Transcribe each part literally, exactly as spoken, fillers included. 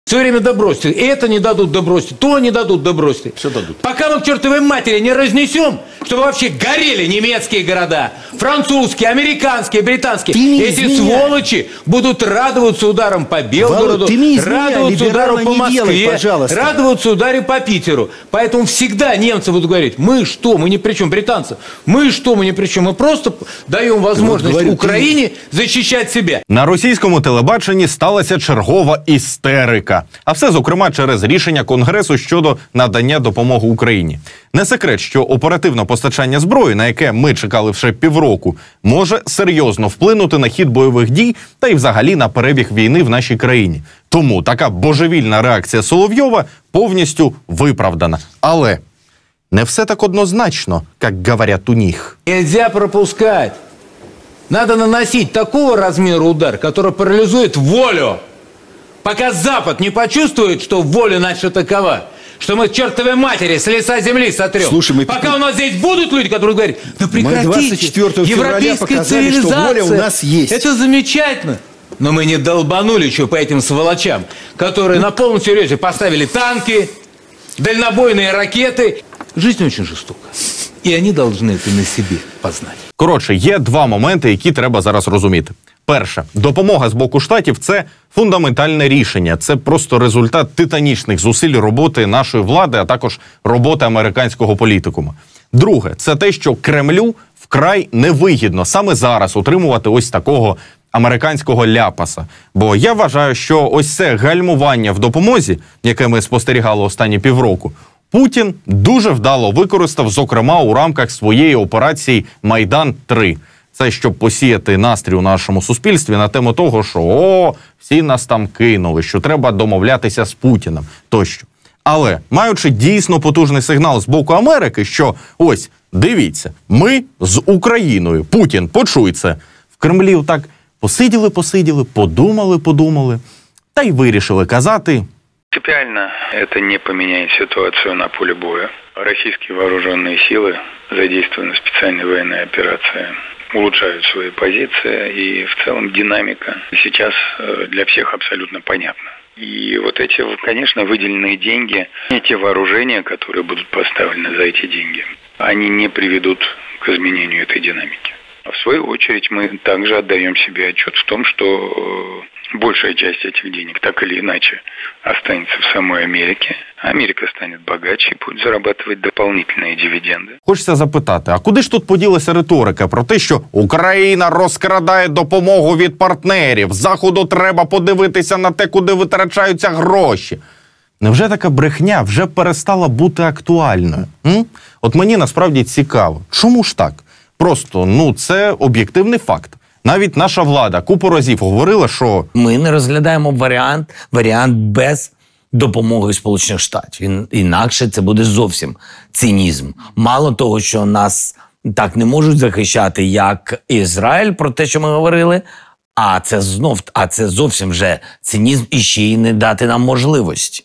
Все время добросьте. Это не дадут добросить, то не дадут добросить. Все дадут. Пока мы к чертовой матери не разнесем, чтобы вообще горели немецкие города, французские, американские, британские. Эти сволочи будут радоваться ударом по Белгороду, Володь, радоваться удару по Москве, делай, радоваться удару по Питеру. Поэтому всегда немцы будут говорить, мы что, мы ни при чем, британцы, мы что, мы ни при чем, мы просто даем возможность вот, говорю, Україні захищати себе. На російському телебаченні сталася чергова істерика. А все, зокрема, через рішення Конгресу щодо надання допомоги Україні. Не секрет, що оперативне постачання зброї, на яке ми чекали вже півроку, може серйозно вплинути на хід бойових дій та й взагалі на перебіг війни в нашій країні. Тому така божевільна реакція Соловйова повністю виправдана. Але не все так однозначно, як говорять у них. Нельзя пропускать. Надо наносить такого размера удар, который парализует волю. Пока Запад не почувствует, что воля наша такова, что мы к чертовой матери с лица земли сотрем. Слушай, мы... Пока у нас здесь будут люди, которые говорят, да прекратите, европейская цивилизация, у нас есть. Это замечательно. Но мы не долбанули еще по этим сволочам, которые на полном серьезе поставили танки, дальнобойные ракеты. Жизнь очень жестока. І вони повинні це на собі познати. Коротше, є два моменти, які треба зараз розуміти. Перше, допомога з боку Штатів – це фундаментальне рішення. Це просто результат титанічних зусиль роботи нашої влади, а також роботи американського політикума. Друге, це те, що Кремлю вкрай невигідно саме зараз утримувати ось такого американського ляпаса. Бо я вважаю, що ось це гальмування в допомозі, яке ми спостерігали останні півроку, Путін дуже вдало використав, зокрема, у рамках своєї операції «Майдан три». Це щоб посіяти настрій у нашому суспільстві на тему того, що «О, всі нас там кинули, що треба домовлятися з Путіним» тощо. Але, маючи дійсно потужний сигнал з боку Америки, що ось, дивіться, ми з Україною, Путін, почуй це, в Кремлі так посиділи-посиділи, подумали-подумали, та й вирішили казати: принципиально это не поменяет ситуацию на поле боя. Российские вооруженные силы, задействованные в специальной военной операции, улучшают свои позиции, и в целом динамика сейчас для всех абсолютно понятна. И вот эти, конечно, выделенные деньги, эти вооружения, которые будут поставлены за эти деньги, они не приведут к изменению этой динамики. А в свою очередь мы также отдаем себе отчет в том, что большая часть этих денег так или иначе останется в самой Америке. Америка станет богаче и будет зарабатывать дополнительные дивиденды. Хочеться запитати, а куди ж тут поділася риторика про те, що Україна розкрадає допомогу від партнерів, Заходу треба подивитися на те, куди витрачаються гроші? Невже така брехня вже перестала бути актуальною? М? От мені насправді цікаво, чому ж так? Просто, ну, це об'єктивний факт. Навіть наша влада купу разів говорила, що ми не розглядаємо варіант, варіант без допомоги Сполучених Штатів. Інакше це буде зовсім цинізм. Мало того, що нас так не можуть захищати, як Ізраїль, про те, що ми говорили, а це знов, а це зовсім вже цинізм і ще й не дати нам можливості.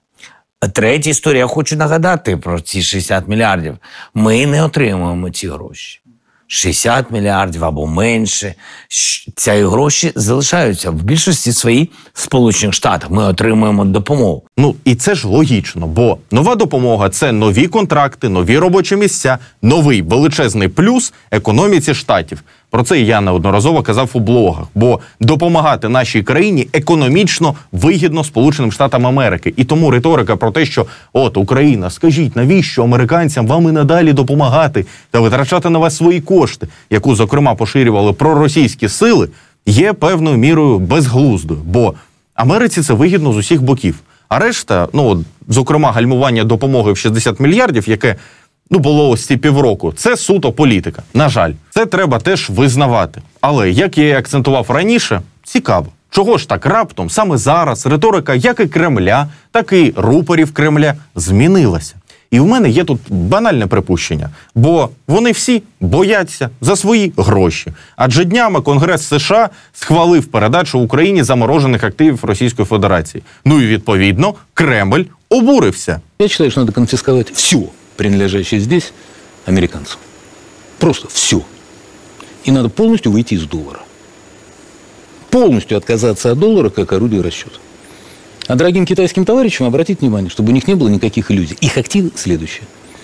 Третя історія, я хочу нагадати про ці шістдесят мільярдів. Ми не отримуємо ці гроші. шістдесят мільярдів або менше. Ці гроші залишаються в більшості своїй в Сполучених Штатах. Ми отримуємо допомогу. Ну, і це ж логічно, бо нова допомога – це нові контракти, нові робочі місця, новий величезний плюс економіці Штатів. Про це я неодноразово казав у блогах, бо допомагати нашій країні економічно вигідно Сполученим Штатам Америки. І тому риторика про те, що от Україна, скажіть, навіщо американцям вам і надалі допомагати та витрачати на вас свої кошти, яку, зокрема, поширювали проросійські сили, є певною мірою безглуздою, бо Америці це вигідно з усіх боків. А решта, ну, зокрема, гальмування допомоги в шістдесят мільярдів, яке ну, було ось ці півроку, це суто політика. На жаль, це треба теж визнавати. Але, як я і акцентував раніше, цікаво, чого ж так раптом саме зараз риторика як і Кремля, так і рупорів Кремля змінилася. І в мене є тут банальне припущення, бо вони всі бояться за свої гроші. Адже днями Конгрес США схвалив передачу Україні заморожених активів Російської Федерації. Ну і відповідно Кремль обурився. Я считаю, что надо конфисковать все, принадлежащее здесь, американцам. Просто все. И надо полностью выйти из доллара. Полностью отказаться от доллара как орудия расчета. А дорогим китайским товарищам обратить внимание, чтобы у них не было никаких иллюзий. Их активы следующие.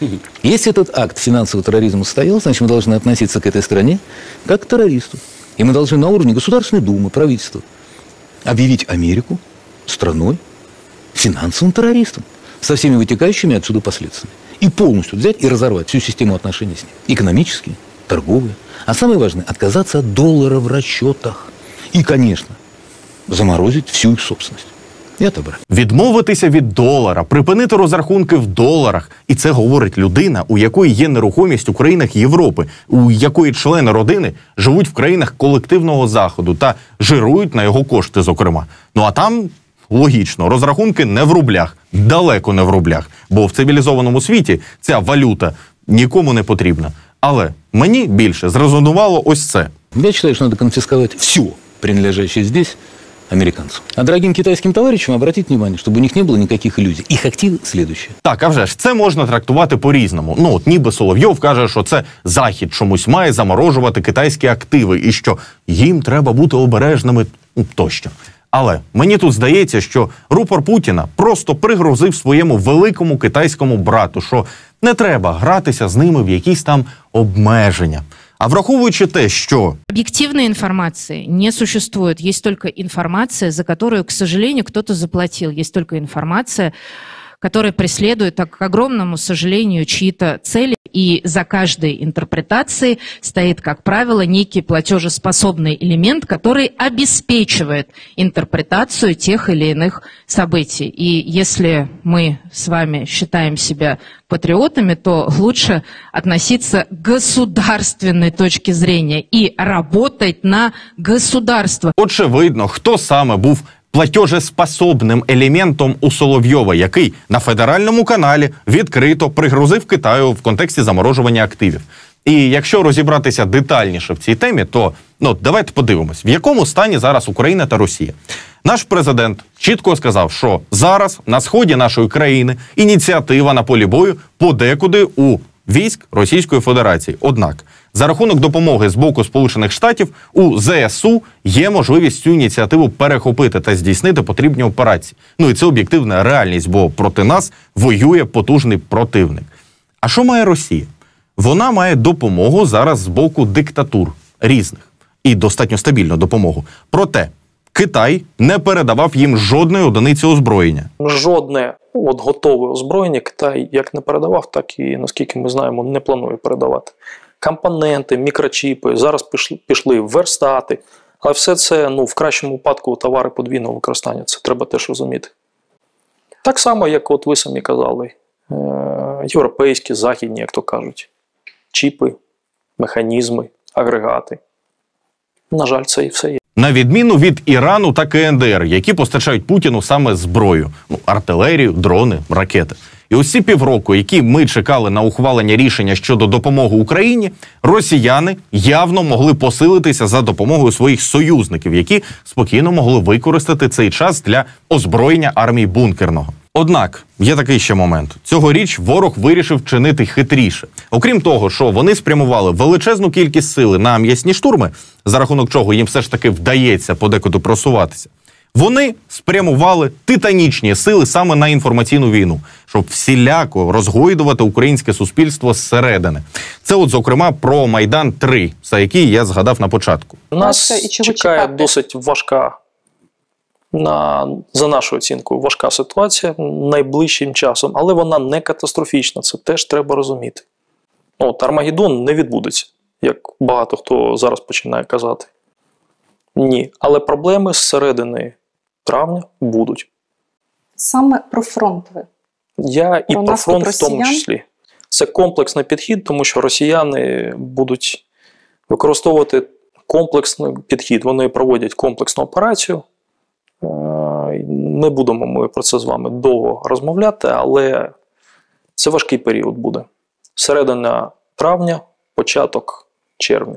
Если этот акт финансового терроризма состоялся, значит, мы должны относиться к этой стране как к террористу. И мы должны на уровне Государственной Думы, правительства объявить Америку страной финансовым террористом со всеми вытекающими отсюда последствиями. И полностью взять и разорвать всю систему отношений с ним. Экономические, торговые. А самое важное – отказаться от доллара в расчетах. И, конечно, заморозить всю их собственность. І отобрати. Відмовитися від долара, припинити розрахунки в доларах. І це говорить людина, у якої є нерухомість у країнах Європи, у якої члени родини живуть в країнах колективного Заходу та жирують на його кошти, зокрема. Ну а там, логічно, розрахунки не в рублях, далеко не в рублях, бо в цивілізованому світі ця валюта нікому не потрібна. Але мені більше зрезонувало ось це. Я считаю, что надо конфисковать все, принадлежащее здесь, американцам. А дорогим китайским товарищам обратить внимание, чтобы у них не было никаких иллюзий. Их активы следующие. Так, а вже ж, це можна трактувати по-різному. Ну, от ніби Соловйов каже, що це Захід чомусь має заморожувати китайські активи і що їм треба бути обережними тощо. Але мені тут здається, що рупор Путіна просто пригрозив своєму великому китайському брату, що не треба гратися з ними в якісь там обмеження. А враховуючи те, що... Объективной информации не существует. Есть только информация, за которую, к сожалению, кто-то заплатил. Есть только информация, которая преследует, так, к огромному сожалению, чьи-то цели. И за каждой интерпретацией стоит, как правило, некий платежеспособный элемент, который обеспечивает интерпретацию тех или иных событий. И если мы с вами считаем себя патриотами, то лучше относиться к государственной точке зрения и работать на государство. Очевидно, хто саме був платежеспособним елементом у Соловйова, який на федеральному каналі відкрито пригрозив Китаю в контексті заморожування активів. І якщо розібратися детальніше в цій темі, то ну, давайте подивимось, в якому стані зараз Україна та Росія. Наш президент чітко сказав, що зараз на сході нашої країни ініціатива на полі бою подекуди у військ Російської Федерації. Однак, за рахунок допомоги з боку Сполучених Штатів у зе ес у є можливість цю ініціативу перехопити та здійснити потрібні операції. Ну і це об'єктивна реальність, бо проти нас воює потужний противник. А що має Росія? Вона має допомогу зараз з боку диктатур різних. І достатньо стабільну допомогу. Проте, Китай не передавав їм жодної одиниці озброєння. Жодне от готове озброєння Китай як не передавав, так і, наскільки ми знаємо, не планує передавати. Компоненти, мікрочіпи, зараз пішли, пішли верстати. Але все це, ну, в кращому випадку, товари подвійного використання. Це треба теж розуміти. Так само, як от ви самі казали, е- європейські, західні, як то кажуть, чіпи, механізми, агрегати. На жаль, це і все є. На відміну від Ірану та ка ен де ер, які постачають Путіну саме зброю, ну, артилерію, дрони, ракети. І ось ці півроку, які ми чекали на ухвалення рішення щодо допомоги Україні, росіяни явно могли посилитися за допомогою своїх союзників, які спокійно могли використати цей час для озброєння армії бункерного. Однак, є такий ще момент. Цьогоріч ворог вирішив чинити хитріше. Окрім того, що вони спрямували величезну кількість сили на м'ясні штурми, за рахунок чого їм все ж таки вдається подекуди просуватися, вони спрямували титанічні сили саме на інформаційну війну, щоб всіляко розгойдувати українське суспільство зсередини. Це от, зокрема, про Майдан три, за який я згадав на початку. Нас чекає досить важка, на, за нашу оцінку, важка ситуація найближчим часом, але вона не катастрофічна, це теж треба розуміти. От, Армагеддон не відбудеться, як багато хто зараз починає казати. Ні, але проблеми зсередини травня будуть. Саме про фронт ви? Я і про, про фронт в тому числі. Це комплексний підхід, тому що росіяни будуть використовувати комплексний підхід. Вони проводять комплексну операцію. Не будемо ми про це з вами довго розмовляти, але це важкий період буде. Середина травня, початок червня.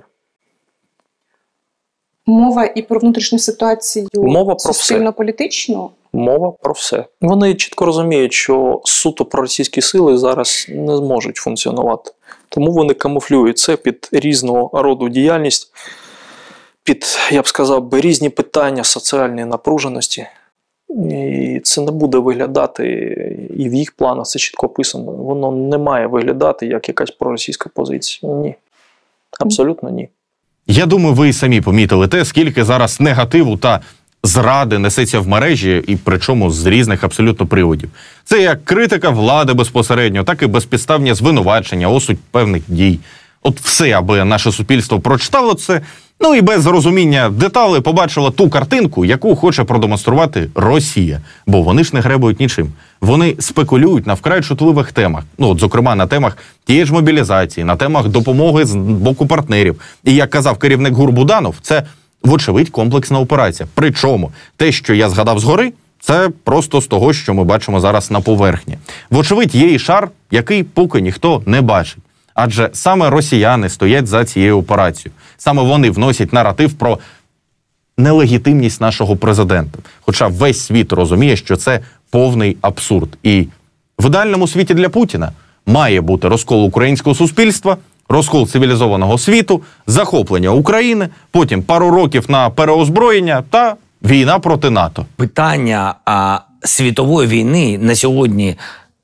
Мова і про внутрішню ситуацію суспільно-політичну? Мова про все. Вони чітко розуміють, що суто проросійські сили зараз не зможуть функціонувати. Тому вони камуфлюють це під різного роду діяльність, під, я б сказав, різні питання соціальної напруженості. І це не буде виглядати, і в їх планах це чітко описано, воно не має виглядати як якась проросійська позиція. Ні. Абсолютно ні. Я думаю, ви і самі помітили те, скільки зараз негативу та зради несеться в мережі, і причому з різних абсолютно приводів. Це як критика влади безпосередньо, так і безпідставні звинувачення, осудь певних дій. От все, аби наше суспільство прочитало це, ну і без розуміння деталей побачило ту картинку, яку хоче продемонструвати Росія. Бо вони ж не гребують нічим. Вони спекулюють на вкрай чутливих темах. Ну, от, зокрема, на темах тієї ж мобілізації, на темах допомоги з боку партнерів. І, як казав керівник ГУР Буданов, це, вочевидь, комплексна операція. Причому те, що я згадав згори, це просто з того, що ми бачимо зараз на поверхні. Вочевидь, є і шар, який поки ніхто не бачить. Адже саме росіяни стоять за цією операцією. Саме вони вносять наратив про нелегітимність нашого президента. Хоча весь світ розуміє, що це повний абсурд. І в ідеальному світі для Путіна має бути розкол українського суспільства, розкол цивілізованого світу, захоплення України, потім пару років на переозброєння та війна проти НАТО. Питання а, світової війни на сьогодні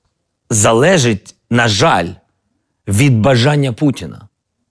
залежить, на жаль, від бажання Путіна.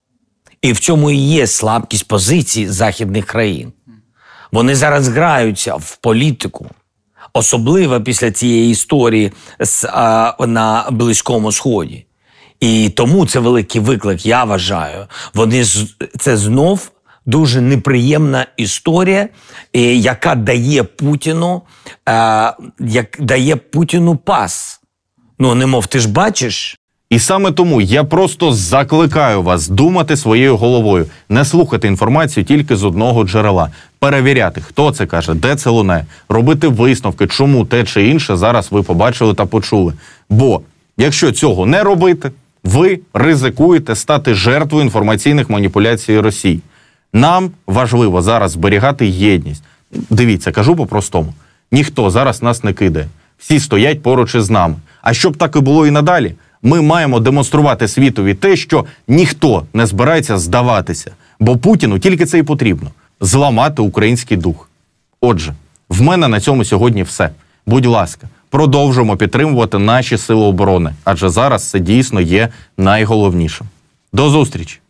І в цьому і є слабкість позицій західних країн. Вони зараз граються в політику, особливо після цієї історії з, а, на Близькому Сході. І тому це великий виклик, я вважаю. Вони, це знов дуже неприємна історія, яка дає Путіну, а, як, дає Путіну пас. Ну, немов, ти ж бачиш. І саме тому я просто закликаю вас думати своєю головою, не слухати інформацію тільки з одного джерела, перевіряти, хто це каже, де це лунає, робити висновки, чому те чи інше зараз ви побачили та почули. Бо якщо цього не робити, ви ризикуєте стати жертвою інформаційних маніпуляцій Росії. Нам важливо зараз зберігати єдність. Дивіться, кажу по-простому, ніхто зараз нас не кидає, всі стоять поруч із нами. А щоб так і було і надалі, ми маємо демонструвати світові те, що ніхто не збирається здаватися. Бо Путіну тільки це і потрібно – зламати український дух. Отже, в мене на цьому сьогодні все. Будь ласка, продовжуємо підтримувати наші сили оборони, адже зараз це дійсно є найголовнішим. До зустрічі!